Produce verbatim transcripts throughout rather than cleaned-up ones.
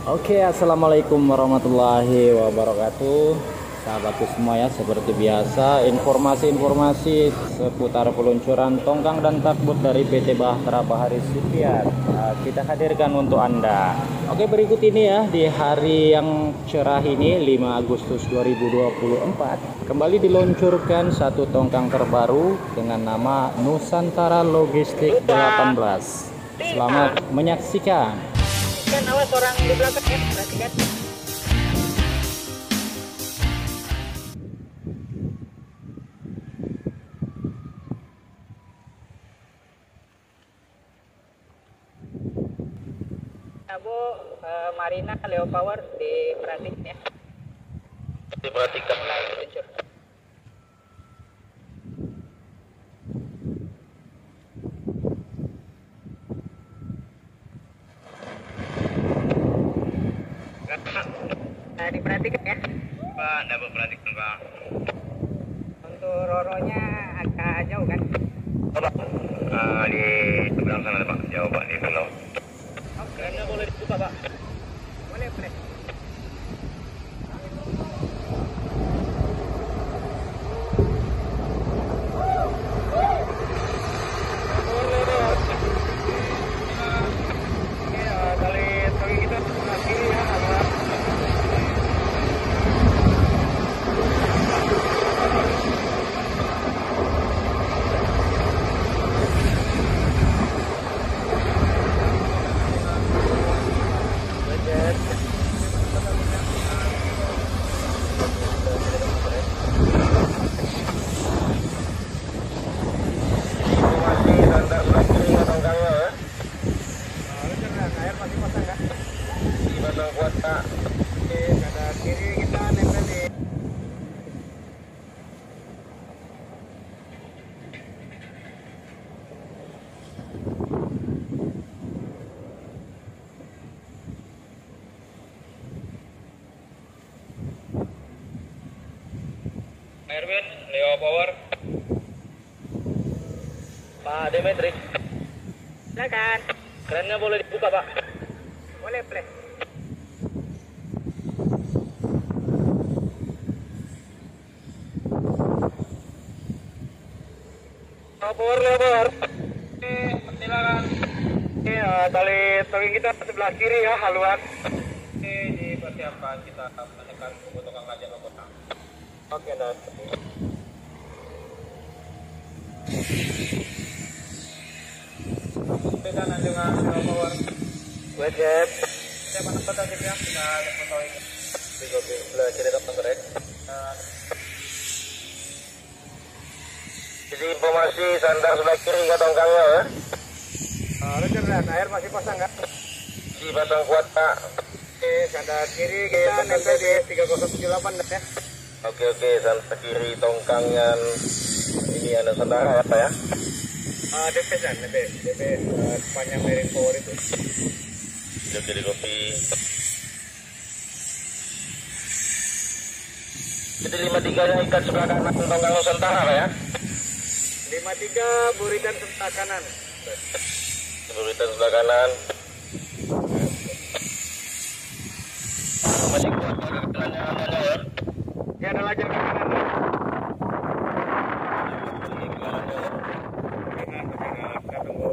Oke, assalamualaikum warahmatullahi wabarakatuh, sahabatku semua ya. Seperti biasa, informasi-informasi seputar peluncuran tongkang dan takbut dari P T Bahtera Bahari Shipyard nah, kita hadirkan untuk Anda. Oke, berikut ini ya, di hari yang cerah ini lima Agustus dua ribu dua puluh empat kembali diluncurkan satu tongkang terbaru dengan nama Nusantara Logistik delapan belas. Selamat menyaksikan. Kan awas orang di belakang ya, perhatikan. Abu uh, Marina Leo Power diperhatikan ya. Diperhatikan. Mulai meluncur. Nah, diperhatikan ya. Pak, dapat perhatikan Pak. Untuk roronya agak jauh kan. Oh, Pak. Uh, di seberang sana Pak, jauh Pak, di pulau. Oke. Kerennya boleh dibuka Pak. Boleh, boleh. Kuat Pak. Oke, kanan kiri kita nempel di Erwin, Leo Power. Pak Demetri. silakan. Kerennya boleh dibuka Pak. Boleh, boleh. Leo Power, Leo Power. Oke, persilakan. Oke, uh, tali towing kita sebelah kiri ya, haluan. Oke, dipersiapkan kita menekan pemotong lajang ke kota. Oke, dan Beda dengan Leo Power. wajib. Siapa nampak tadi ya? Kita foto ini. Di kopi sebelah kiri depan korek. Jadi informasi sandar sebelah kiri ke tongkangnya ya. Uh, Roger, dan air masih pasang nggak? Si pasang kuat Pak. Oke, sandar kiri kita nempel di tiga nol tujuh delapan ya. Oke oke, sandar kiri tongkang yang ini ada sandara ya Pak ya. Uh, D P kan, D P, D P uh, panjang miring power itu. Oke di kopi. Jadi lima tiga nya ikat sebelah kanan tongkang Nusantara Pak ya. lima tiga buritan sebelah kanan. Buritan sebelah kanan. Masih kuat agak kerannya ada ya. Ya, ada lajang ke kanan. Kita tunggu.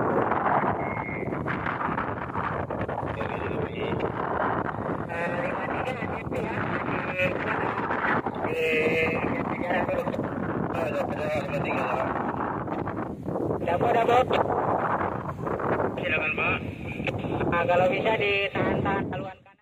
Uh, lima tiga D P ya. Dabo, dabo. Silakan Pak. Nah, kalau bisa ditahan-tahan haluan.